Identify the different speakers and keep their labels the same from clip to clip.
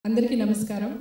Speaker 1: అందరికీ నమస్కారం.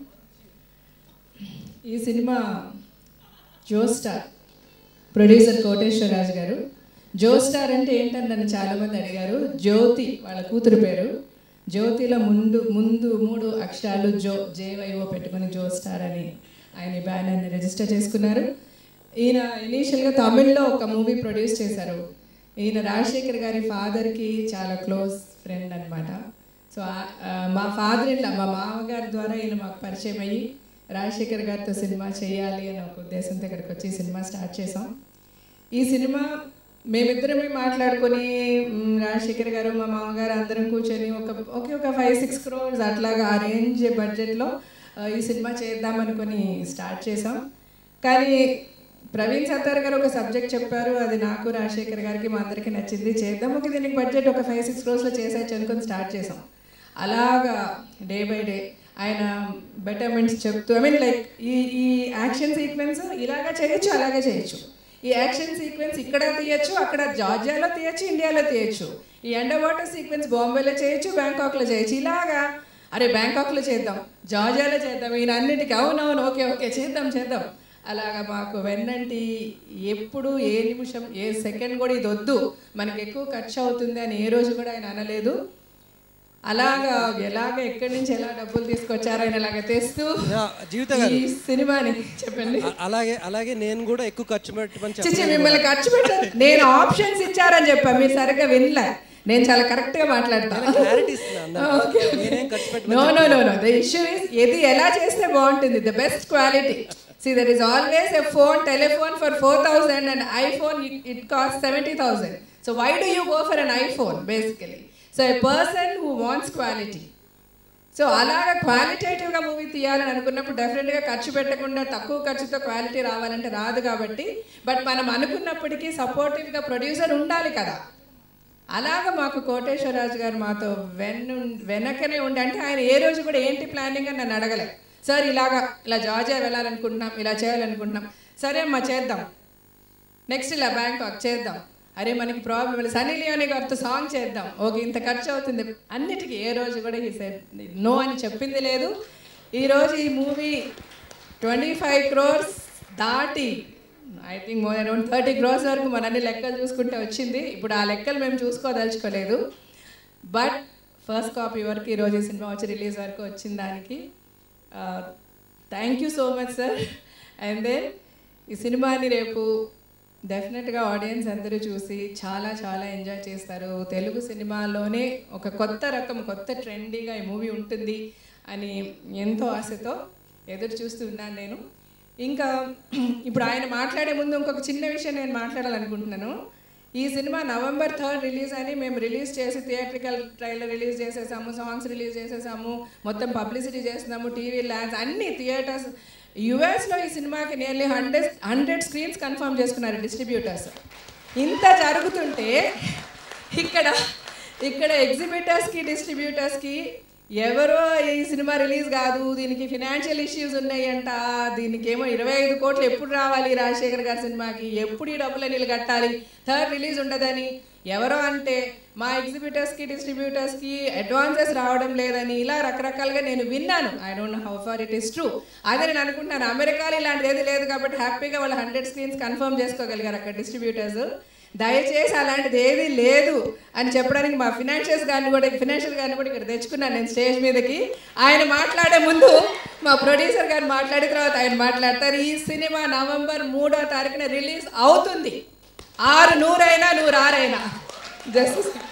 Speaker 1: ఈ సినిమా జోస్టార్ ప్రొడ్యూసర్ కోటేశ్వరరాజు గారు. జోస్టార్ అంటే ఏంటని నన్ను చాలామంది అడిగారు. జ్యోతి వాళ్ళ కూతురు పేరు. జ్యోతిలో ముందు 3 అక్షరాలు జేవైఓ పెట్టుకుని జోస్టార్ అని ఆయన ఈ బ్యానర్ని రిజిస్టర్ చేసుకున్నారు. ఈయన ఇనీషియల్గా తమిళ్లో ఒక మూవీ ప్రొడ్యూస్ చేశారు. ఈయన రాజశేఖర్ గారి ఫాదర్కి చాలా క్లోజ్ ఫ్రెండ్ అనమాట. సో మా ఫాదర్ ఇట్లా మా మామగారి ద్వారా ఈయన మాకు పరిచయం అయ్యి రాజశేఖర్ గారితో సినిమా చేయాలి అని ఒక ఉద్దేశంతో ఇక్కడికి వచ్చి సినిమా స్టార్ట్ చేసాం. ఈ సినిమా మేమిద్దరమే మాట్లాడుకొని రాజశేఖర్ గారు మా మామగారు అందరం కూర్చొని ఒక 5-6 crores అట్లాగా ఆ రేంజ్ బడ్జెట్లో ఈ సినిమా చేద్దామనుకొని స్టార్ట్ చేసాం. కానీ ప్రవీణ్ సత్తార్ గారు ఒక సబ్జెక్ట్ చెప్పారు. అది నాకు రాజశేఖర్ గారికి మా అందరికీ నచ్చింది. చేద్దాం, ఒక దీనికి బడ్జెట్ ఒక 5-6 crores చేసేయచ్చు అనుకొని స్టార్ట్ చేసాం. అలాగా డే బై డే ఆయన బెటర్మెంట్స్ చెప్తూ లైక్ ఈ యాక్షన్ సీక్వెన్స్ ఇలాగా చేయొచ్చు, అలాగే చేయొచ్చు. ఈ యాక్షన్ సీక్వెన్స్ ఇక్కడ తీయచ్చు, అక్కడ జార్జియాలో తీయచ్చు, ఇండియాలో తీయచ్చు. ఈ అండర్ వాటర్ సీక్వెన్స్ బాంబేలో చేయొచ్చు, బ్యాంకాక్లో చేయొచ్చు. ఇలాగా అరే బ్యాంకాక్లో చేద్దాం, జార్జియాలో చేద్దాం, ఈయన అన్నిటికీ అవునవును ఓకే చేద్దాం. అలాగా మాకు వెన్నంటి ఎప్పుడు ఏ నిమిషం ఏ సెకండ్ కూడా ఇది వద్దు, మనకి ఎక్కువ ఖర్చు అవుతుంది అని ఏ రోజు కూడా ఆయన అనలేదు. అలాగా ఎక్కడి నుంచి ఎలా డబ్బులు తీసుకొచ్చారో ఆయన అలాగే తెస్తూ ఈ సినిమాని చెప్పండి.
Speaker 2: అలాగే నేను కూడా ఎక్కువ ఖర్చు
Speaker 1: పెట్టమని మిమ్మల్ని ఖర్చు పెట్టారు, నేను ఆప్షన్స్ ఇచ్చారని చెప్పా, మీరు సరిగ్గా వినలే. నేను చాలా కరెక్ట్ గా మాట్లాడతాను. నో ద ఇష్యూ ఇస్ ఇది ఎలా చేస్తే బాగుంటుంది, the best quality. See, there is always a telephone for 4,000 and iPhone it costs 70,000. So why do you go for an iPhone basically? So a person who wants quality. సో అలాగా క్వాలిటేటివ్గా movie తీయాలని అనుకున్నప్పుడు డెఫినెట్గా ఖర్చు పెట్టకుండా తక్కువ ఖర్చుతో క్వాలిటీ రావాలంటే రాదు. కాబట్టి బట్ మనం అనుకున్నప్పటికీ సపోర్టివ్గా ప్రొడ్యూసర్ ఉండాలి కదా. అలాగా మాకు కోటేశ్వరరాజు గారు మాతో వెనకనే ఉండి, అంటే ఆయన ఏ రోజు కూడా ఏంటి ప్లానింగ్ అని నన్ను అడగలే. సార్ ఇలా జార్జియా వెళ్ళాలనుకుంటున్నాం, ఇలా చేయాలనుకుంటున్నాం, సరే అమ్మా చేద్దాం, నెక్స్ట్ ఇలా బ్యాంకాక్ చేద్దాం, అరే మనకి ప్రాబ్లం సన్నీ లియోనీ గారితో సాంగ్ చేద్దాం, ఓకే ఇంత ఖర్చు అవుతుంది, అన్నిటికీ ఏ రోజు కూడా నో అని చెప్పింది లేదు. ఈరోజు ఈ మూవీ 25 crores దాటి I think more around 30 crores వరకు మన అన్ని లెక్కలు చూసుకుంటే వచ్చింది. ఇప్పుడు ఆ లెక్కలు మేము చూసుకోదలుచుకోలేదు. బట్ ఫస్ట్ కాపీ వరకు ఈరోజు ఈ సినిమా వచ్చి రిలీజ్ వరకు వచ్చిన దానికి thank you so much sir. And then ఈ సినిమాని రేపు డెఫినెట్గా ఆడియన్స్ అందరూ చూసి చాలా చాలా ఎంజాయ్ చేస్తారు. తెలుగు సినిమాలోనే ఒక కొత్త రకం, కొత్త ట్రెండీగా ఈ మూవీ ఉంటుంది అని ఎంతో ఆశతో ఎదురు చూస్తూ ఉన్నాను నేను. ఇంకా ఇప్పుడు ఆయన మాట్లాడే ముందు ఇంకొక చిన్న విషయం నేను మాట్లాడాలనుకుంటున్నాను. ఈ సినిమా November 3rd రిలీజ్ అని మేము రిలీజ్ చేసి థియేట్రికల్ ట్రైలర్ రిలీజ్ చేసేసాము, సాంగ్స్ రిలీజ్ చేసేసాము, మొత్తం పబ్లిసిటీ చేస్తున్నాము, టీవీ ల్యాండ్స్ అన్ని థియేటర్స్. యుఎస్లో ఈ సినిమాకి నియర్లీ 100 screens కన్ఫర్మ్ చేసుకున్నారు డిస్ట్రిబ్యూటర్స్. ఇంత జరుగుతుంటే ఇక్కడ ఎగ్జిబిటర్స్కి డిస్ట్రిబ్యూటర్స్కి ఎవరో ఈ సినిమా రిలీజ్ కాదు, దీనికి ఫినాన్షియల్ ఇష్యూస్ ఉన్నాయంట, దీనికి ఏమో 25 కోట్లు ఎప్పుడు రావాలి రాజశేఖర్ గారి సినిమాకి, ఎప్పుడు ఈ డబ్బులు నీళ్ళు కట్టాలి, 3rd రిలీజ్ ఉండదని ఎవరో అంటే మా ఎగ్జిబిటర్స్కి డిస్ట్రిబ్యూటర్స్కి అడ్వాన్సెస్ రావడం లేదని ఇలా రకరకాలుగా నేను విన్నాను. I don't know how far it is true. అదే నేను అనుకుంటున్నాను అమెరికాలో ఇలాంటిది ఏది లేదు కాబట్టి హ్యాపీగా వాళ్ళు 100 screens కన్ఫర్మ్ చేసుకోగలిగారు అక్కడ డిస్ట్రిబ్యూటర్స్. దయచేసి అలాంటిది ఏది లేదు అని చెప్పడానికి మా ఫినాన్షియల్ గారిని కూడా ఇక్కడ తెచ్చుకున్నాను నేను స్టేజ్ మీదకి. ఆయన మాట్లాడే ముందు మా ప్రొడ్యూసర్ గారు మాట్లాడిన తర్వాత ఆయన మాట్లాడతారు. ఈ సినిమా November 3వ తారీఖున రిలీజ్ అవుతుంది. 6 100 అయినా 106 అయినా. జస్ట్